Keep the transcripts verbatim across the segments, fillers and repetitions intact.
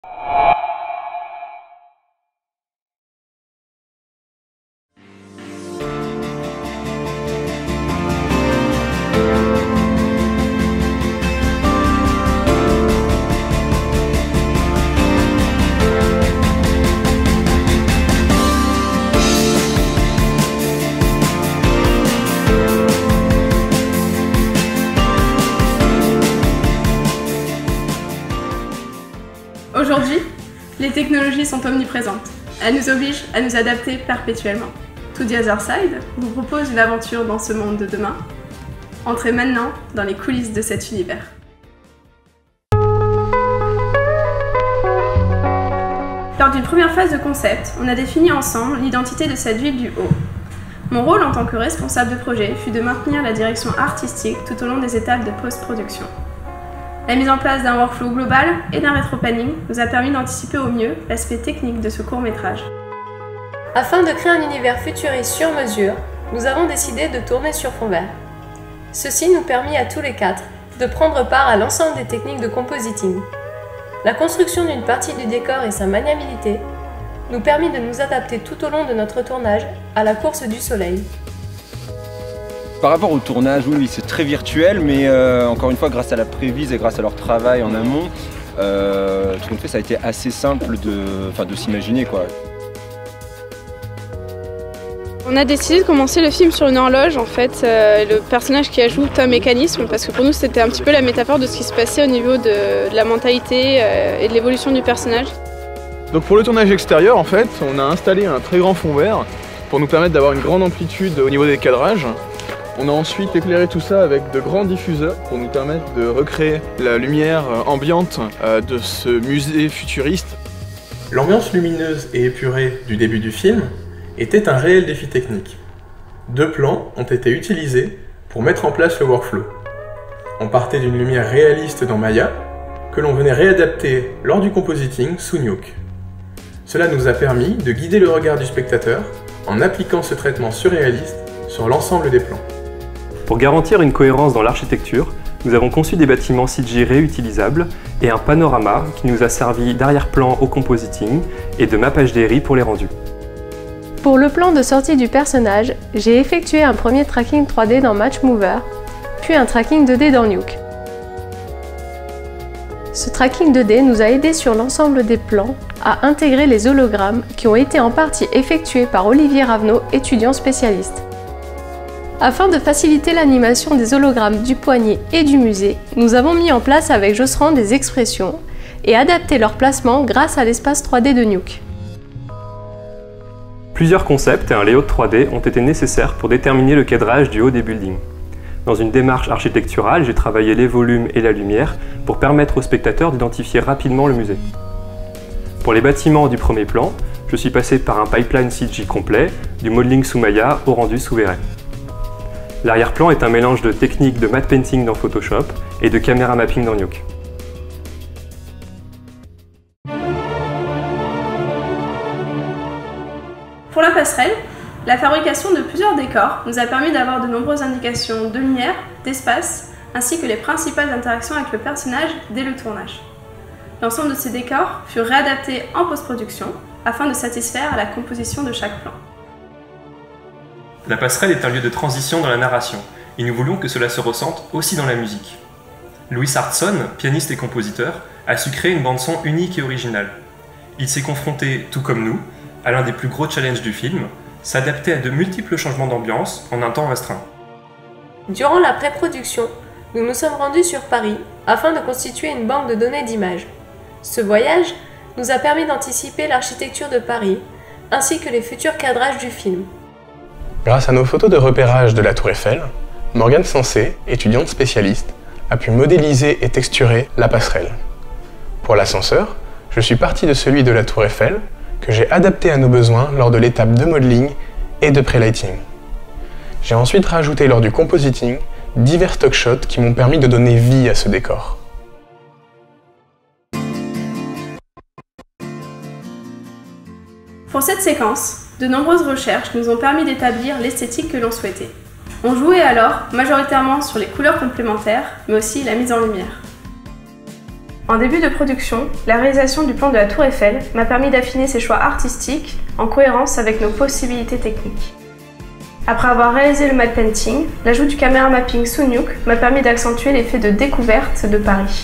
Aujourd'hui, les technologies sont omniprésentes. Elles nous obligent à nous adapter perpétuellement. To the Other Side vous propose une aventure dans ce monde de demain. Entrez maintenant dans les coulisses de cet univers. Lors d'une première phase de concept, on a défini ensemble l'identité de cette ville du Haut. Mon rôle en tant que responsable de projet fut de maintenir la direction artistique tout au long des étapes de post-production. La mise en place d'un workflow global et d'un rétro-planning nous a permis d'anticiper au mieux l'aspect technique de ce court-métrage. Afin de créer un univers futuriste sur mesure, nous avons décidé de tourner sur fond vert. Ceci nous permit à tous les quatre de prendre part à l'ensemble des techniques de compositing. La construction d'une partie du décor et sa maniabilité nous permit de nous adapter tout au long de notre tournage à la course du soleil. Par rapport au tournage, oui, c'est très virtuel, mais euh, encore une fois, grâce à la prévise et grâce à leur travail en amont, euh, tout fait, ça a été assez simple de, enfin, de s'imaginer, quoi. On a décidé de commencer le film sur une horloge, en fait, euh, le personnage qui ajoute un mécanisme, parce que pour nous c'était un petit peu la métaphore de ce qui se passait au niveau de, de la mentalité euh, et de l'évolution du personnage. Donc pour le tournage extérieur, en fait, on a installé un très grand fond vert pour nous permettre d'avoir une grande amplitude au niveau des cadrages. On a ensuite éclairé tout ça avec de grands diffuseurs pour nous permettre de recréer la lumière ambiante de ce musée futuriste. L'ambiance lumineuse et épurée du début du film était un réel défi technique. Deux plans ont été utilisés pour mettre en place le workflow. On partait d'une lumière réaliste dans Maya, que l'on venait réadapter lors du compositing sous Nuke. Cela nous a permis de guider le regard du spectateur en appliquant ce traitement surréaliste sur l'ensemble des plans. Pour garantir une cohérence dans l'architecture, nous avons conçu des bâtiments C G I réutilisables et un panorama qui nous a servi d'arrière-plan au compositing et de map H D R I pour les rendus. Pour le plan de sortie du personnage, j'ai effectué un premier tracking trois D dans Matchmover, puis un tracking deux D dans Nuke. Ce tracking deux D nous a aidé sur l'ensemble des plans à intégrer les hologrammes qui ont été en partie effectués par Olivier Ravenot, étudiant spécialiste. Afin de faciliter l'animation des hologrammes du poignet et du musée, nous avons mis en place avec Josserand des expressions et adapté leur placement grâce à l'espace trois D de Nuke. Plusieurs concepts et un layout trois D ont été nécessaires pour déterminer le cadrage du haut des buildings. Dans une démarche architecturale, j'ai travaillé les volumes et la lumière pour permettre aux spectateurs d'identifier rapidement le musée. Pour les bâtiments du premier plan, je suis passé par un pipeline C G I complet, du modeling sous Maya au rendu sous V R. L'arrière-plan est un mélange de techniques de matte painting dans Photoshop et de caméra mapping dans Nuke. Pour la passerelle, la fabrication de plusieurs décors nous a permis d'avoir de nombreuses indications de lumière, d'espace, ainsi que les principales interactions avec le personnage dès le tournage. L'ensemble de ces décors furent réadaptés en post-production afin de satisfaire à la composition de chaque plan. La passerelle est un lieu de transition dans la narration, et nous voulions que cela se ressente aussi dans la musique. Louis Artson, pianiste et compositeur, a su créer une bande-son unique et originale. Il s'est confronté, tout comme nous, à l'un des plus gros challenges du film, s'adapter à de multiples changements d'ambiance en un temps restreint. Durant la pré-production, nous nous sommes rendus sur Paris afin de constituer une banque de données d'images. Ce voyage nous a permis d'anticiper l'architecture de Paris, ainsi que les futurs cadrages du film. Grâce à nos photos de repérage de la Tour Eiffel, Morgane Sensé, étudiante spécialiste, a pu modéliser et texturer la passerelle. Pour l'ascenseur, je suis parti de celui de la Tour Eiffel, que j'ai adapté à nos besoins lors de l'étape de modeling et de pré-lighting. J'ai ensuite rajouté lors du compositing divers stock shots qui m'ont permis de donner vie à ce décor. Pour cette séquence, de nombreuses recherches nous ont permis d'établir l'esthétique que l'on souhaitait. On jouait alors majoritairement sur les couleurs complémentaires, mais aussi la mise en lumière. En début de production, la réalisation du plan de la Tour Eiffel m'a permis d'affiner ses choix artistiques en cohérence avec nos possibilités techniques. Après avoir réalisé le matte painting, l'ajout du caméra mapping sous Nuke m'a permis d'accentuer l'effet de découverte de Paris.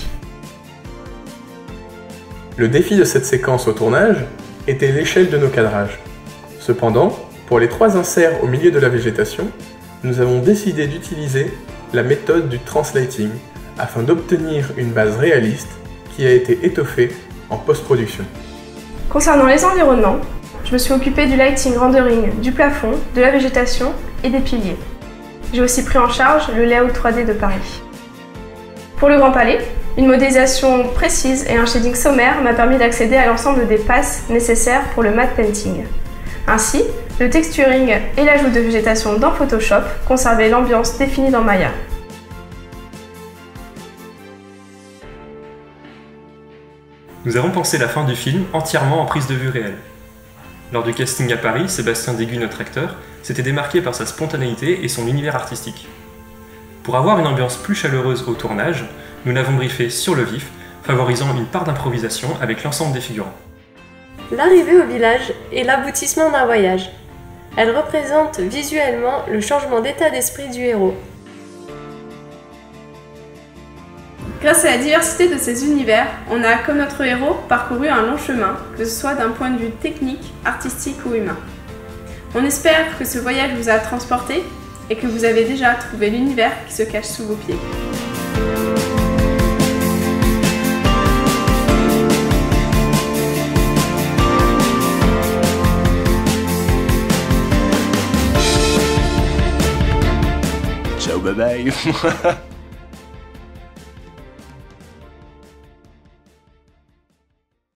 Le défi de cette séquence au tournage était l'échelle de nos cadrages. Cependant, pour les trois inserts au milieu de la végétation, nous avons décidé d'utiliser la méthode du translating afin d'obtenir une base réaliste qui a été étoffée en post-production. Concernant les environnements, je me suis occupée du lighting rendering du plafond, de la végétation et des piliers. J'ai aussi pris en charge le layout trois D de Paris. Pour le Grand Palais, une modélisation précise et un shading sommaire m'a permis d'accéder à l'ensemble des passes nécessaires pour le matte painting. Ainsi, le texturing et l'ajout de végétation dans Photoshop conservaient l'ambiance définie dans Maya. Nous avons pensé la fin du film entièrement en prise de vue réelle. Lors du casting à Paris, Sébastien Dégu, notre acteur, s'était démarqué par sa spontanéité et son univers artistique. Pour avoir une ambiance plus chaleureuse au tournage, nous l'avons briefé sur le vif, favorisant une part d'improvisation avec l'ensemble des figurants. L'arrivée au village est l'aboutissement d'un voyage. Elle représente visuellement le changement d'état d'esprit du héros. Grâce à la diversité de ces univers, on a, comme notre héros, parcouru un long chemin, que ce soit d'un point de vue technique, artistique ou humain. On espère que ce voyage vous a transporté et que vous avez déjà trouvé l'univers qui se cache sous vos pieds. Ciao, bye bye.